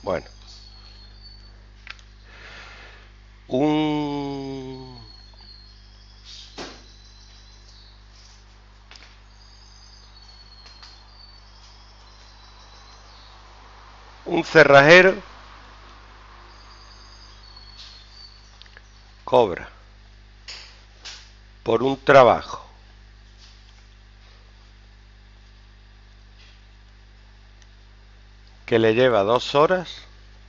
Bueno, un cerrajero cobra por un trabajo que le lleva 2 horas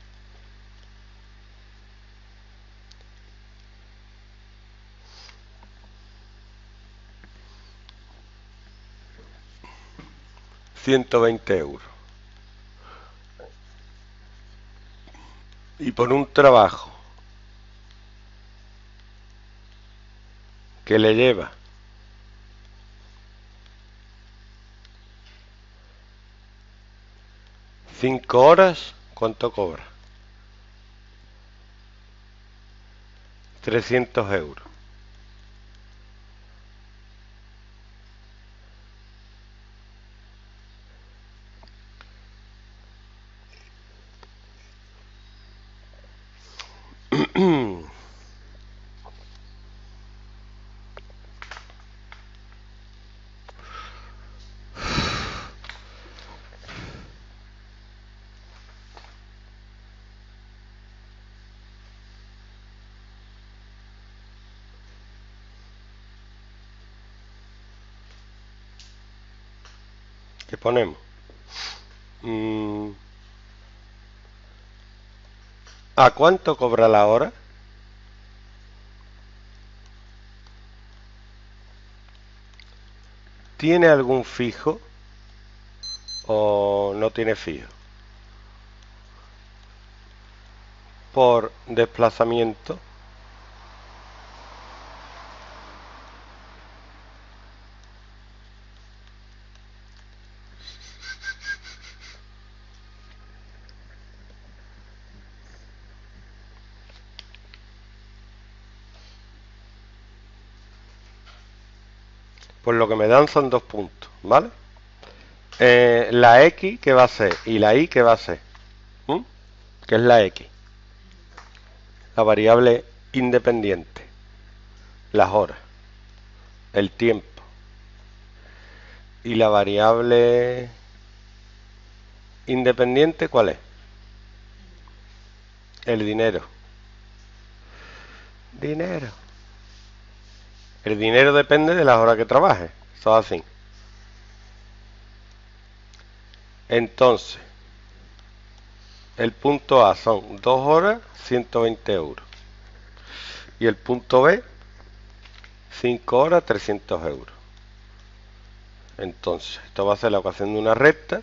120 euros. Y por un trabajo que le lleva 5 horas, ¿cuánto cobra? 300 euros. ¿Qué ponemos? ¿A cuánto cobra la hora? ¿Tiene algún fijo o no tiene fijo? Por desplazamiento. Pues lo que me dan son 2 puntos, ¿vale? La X que va a ser y la Y que va a ser. ¿Mm? ¿Qué es la X? La variable independiente. Las horas. El tiempo. Y la variable independiente, ¿cuál es? El dinero. Dinero. El dinero depende de las horas que trabajes. Eso es así. Entonces, el punto A son 2 horas, 120 euros. Y el punto B, 5 horas, 300 euros. Entonces, esto va a ser la ecuación de una recta.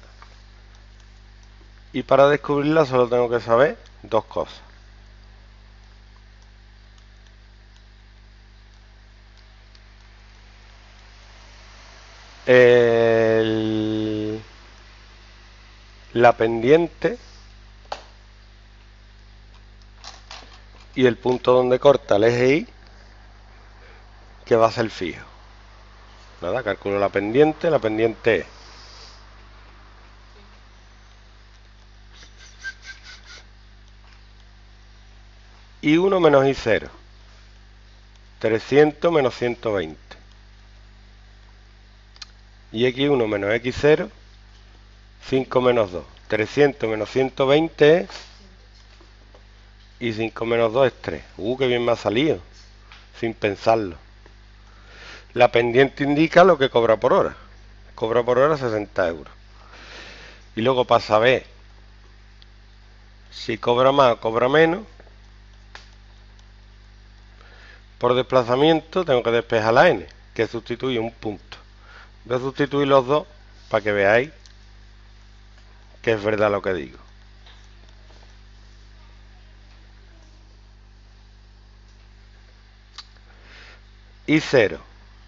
Y para descubrirla solo tengo que saber 2 cosas. La pendiente y el punto donde corta el eje Y, que va a ser fijo. Nada, calculo la pendiente es I1 menos I0, 300 menos 120. Y X1 menos X0, 5 menos 2. 300 menos 120 es, y 5 menos 2 es 3. Qué bien me ha salido, sin pensarlo. La pendiente indica lo que cobra por hora. Cobra por hora 60 euros. Y luego para saber si cobra más o cobra menos, por desplazamiento tengo que despejar la n, que sustituye un punto. Voy a sustituir los dos para que veáis que es verdad lo que digo. I0,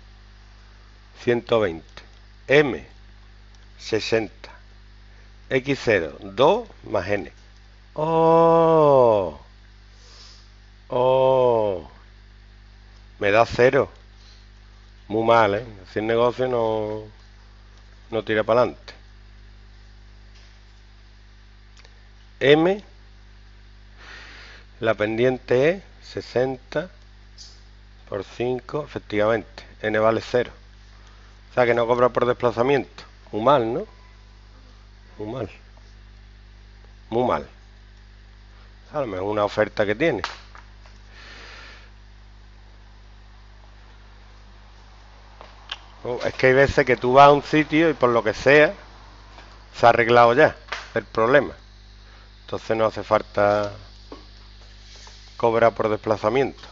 120. M, 60. X0, 2 más n. ¡Oh! ¡Oh! Me da 0. Muy mal, ¿eh? Hacer negocio no tira para adelante. M La pendiente es 60 por 5, efectivamente. N vale 0. O sea que no cobra por desplazamiento. Muy mal, ¿no? Muy mal. Muy mal. A lo mejor una oferta que tiene. Es que hay veces que tú vas a un sitio y por lo que sea se ha arreglado ya el problema. Entonces no hace falta cobrar por desplazamiento.